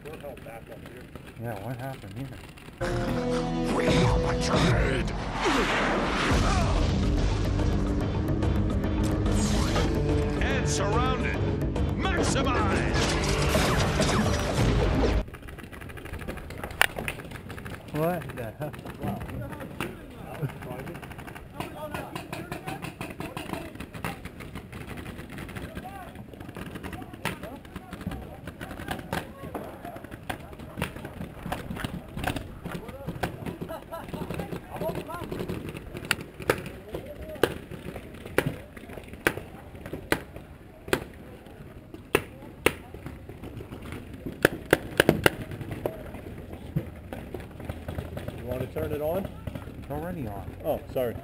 Yeah, what happened here? We are betrayed! And surrounded! Maximize! What the hell? You want to turn it on? It's already on. Oh, sorry.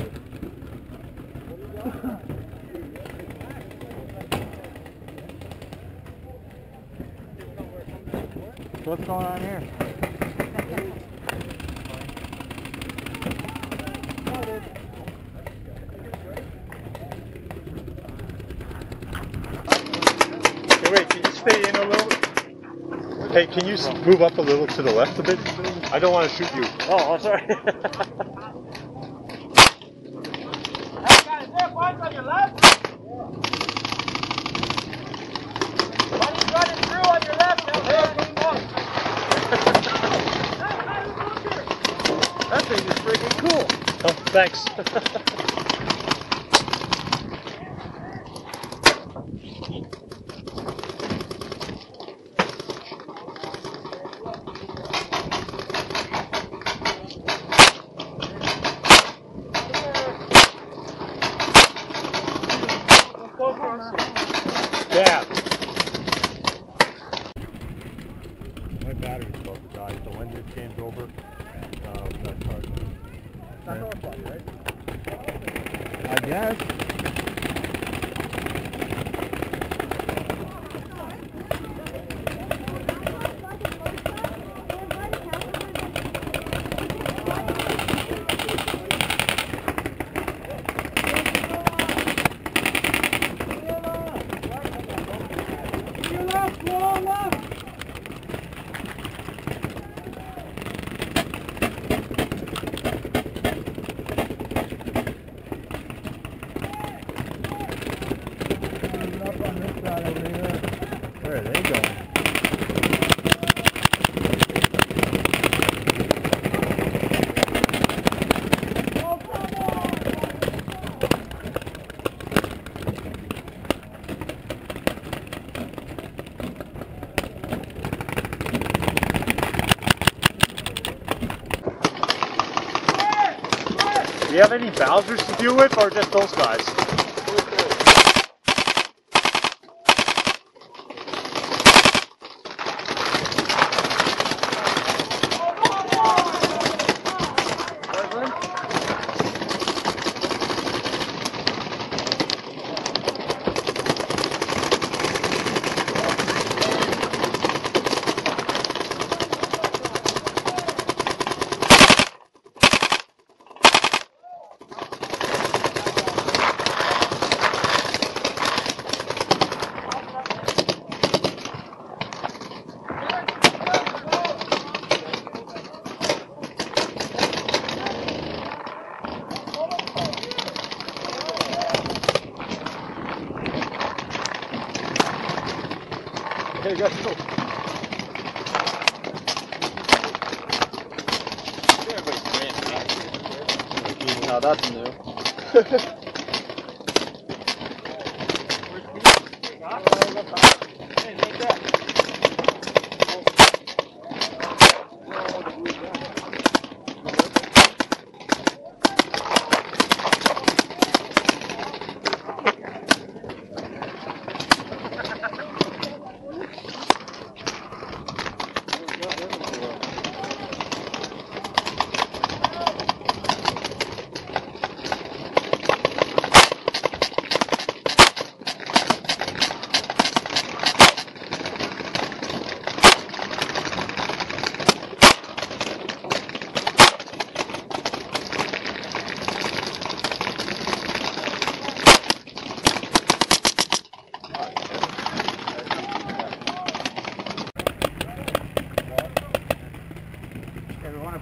So what's going on here? Hey, wait, can you stay in a little? Hey, can you move up a little to the left a bit? I don't want to shoot you. Oh, I'm sorry. That thing is freaking cool. Oh, thanks. Yeah. My battery's about to die, so when this game's over, that's hard. It's not going funny, right? I guess. Where are they going? Do you have any Bowsers to deal with, or just those guys? Hey, guys, go. Now that's new.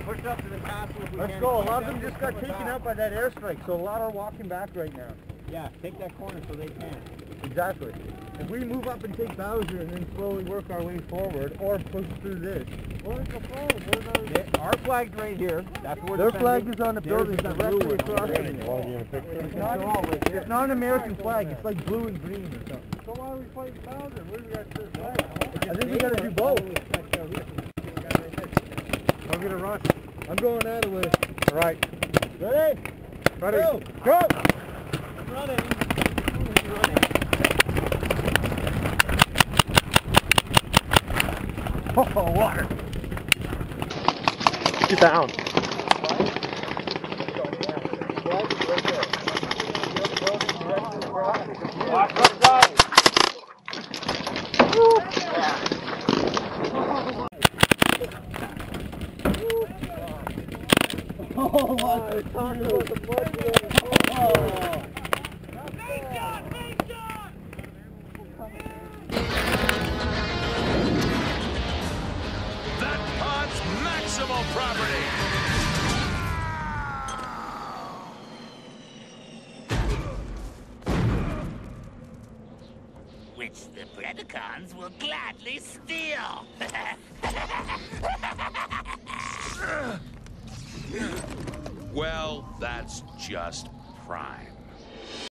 push up to the castle if we Let's can. go. A lot of them just got taken out by that airstrike, so a lot are walking back right now. Yeah, take that corner so they can. Exactly. If we move up and take Bowser and then slowly work our way forward, or push through this. Our flag's right here. That's where Their the flag is on the Theirs building is the directly blue one. across Want it. to get a picture? It's not an American flag, it's like blue and green or something. So why are we fighting Bowser? What do we got to flag? I think we gotta do both. I'm gonna rush. I'm going out of the way. All right. Ready? Ready. Go! Go! I'm running. Oh, water. Get down. That pod's maximal property. Which the Predacons will gladly steal. Well, that's just prime.